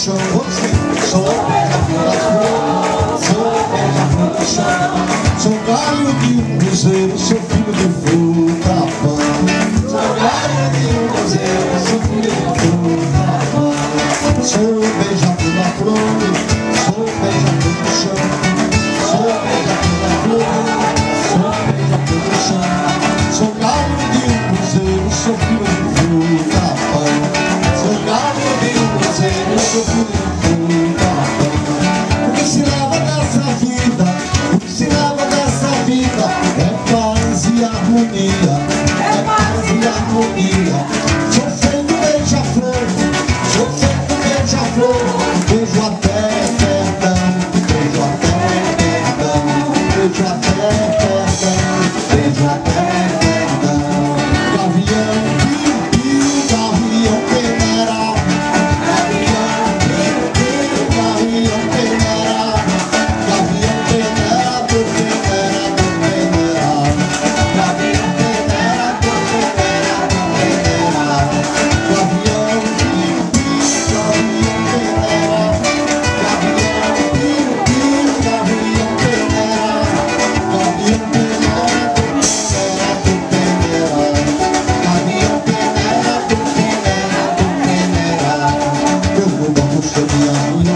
chão. Sou beija-flor das flores, sou beija-flor do chão. Sou galho de um cruzeiro, sou filho de fruta pão. Sou galho de um cruzeiro, sou filho de fruta pão. Sou beija-flor da flor, sou beija-flor do chão. Sou beija-flor da flor, sou beija-flor do chão. Sou galho de um cruzeiro, sou filho de fruta pão. Sou galho de um cruzeiro, sou filho de fruta pão. O que se leva dessa vida, o que se leva dessa vida é paz e harmonia, é paz e harmonia. Sou feito beija-flor, sou feito beija-flor. Beijo até perdão, beijo até perdão, beijo até perdão, beijo até perdão. Gavião, piu-piu, gavião peneira. Gavião, piu-piu, gavião peneira. Gavião peneira, do peneira, do peneira. Gavião peneira, do peneira, do peneira. Gavião, piu-piu, gavião peneira. Gavião, piu-piu, gavião peneira. Gavião peneira, do peneira, do peneira. Gavião peneira, do peneira, do peneira. Eu vou dar por seria minha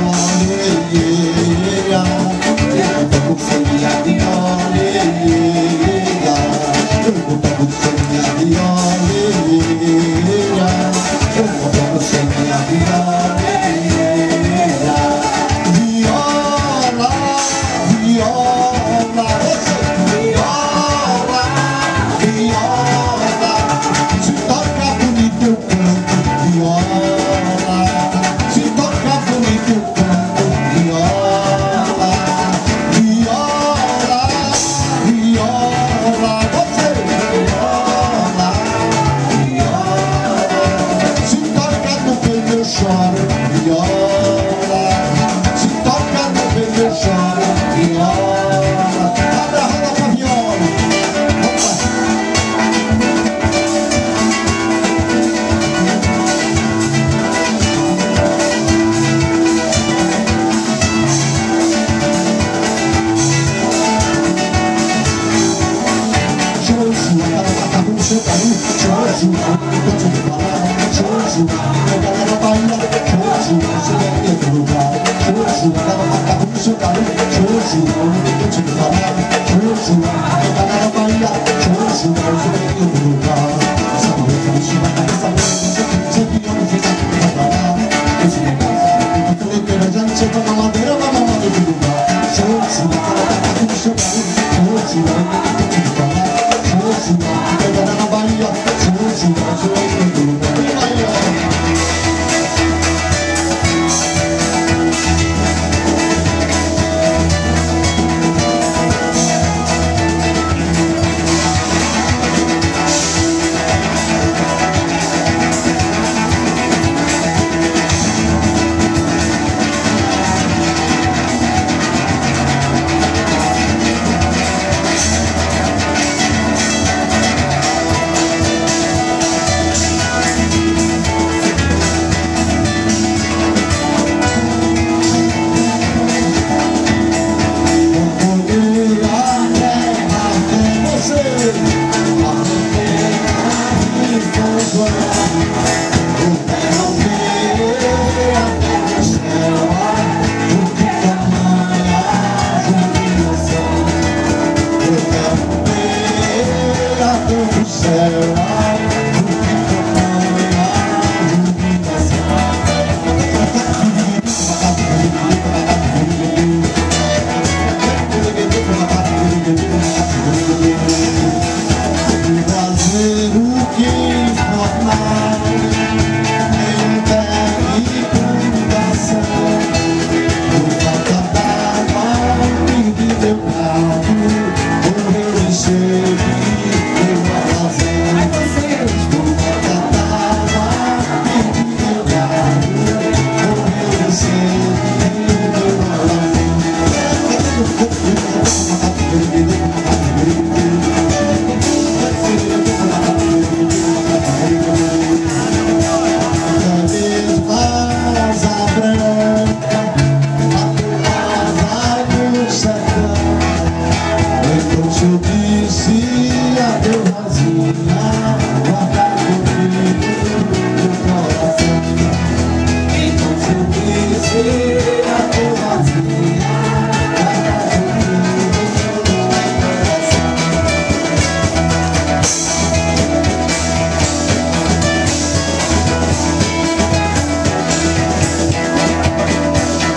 orelha. Eu vou dar por seria minha orelha. Eu vou dar por seria minha orelha. Eu vou dar por seria minha orelha. Viola, viola, viola, viola. Se toca bonito eu canto viola. Se toca bonito eu canto viola. Viola, viola, você viola, viola. Se toca no peito eu choro viola. Se toca no peito eu choro viola. Abre a roda pra viola. Jojo, ela tá com o seu carinho. Jojo, eu te vou falar. Jojo, a galera Bahia. Jojo, você deve ter outro lugar. Jojo, ela tá com o seu carinho. Jojo, eu te vou falar. Jojo, a galera Bahia. Jojo, você deve ter outro lugar. Essa mulher que me chama na cabeça, você que eu não fiz aqui pra falar. Esse negócio, eu tô leiteira, já não sei pra mamadeira, vai mamar de outro lugar. Jojo, ela tá com o seu carinho. Jojo, eu te vou falar. Jojo, a galera Bahia. Jojo, você deve ter outro lugar.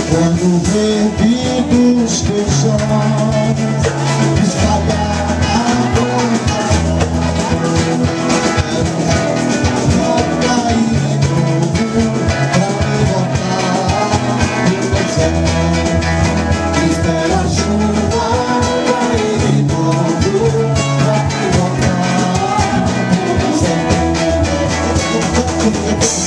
Quando o verde dos teus olhos espalhar a boca, volta aí de novo pra me voltar em você. Espera a chuva cair de novo pra me voltar em você.